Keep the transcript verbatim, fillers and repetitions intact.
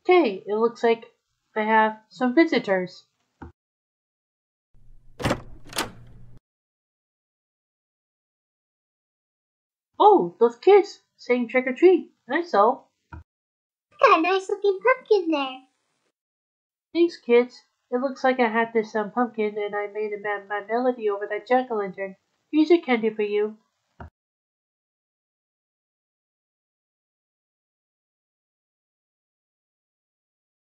Okay, it looks like I have some visitors. Oh, those kids saying trick or treat. I saw. Got a nice looking pumpkin there. Thanks, kids. It looks like I had this um, pumpkin and I made a ma- my melody over that jack o' lantern. Here's a candy for you.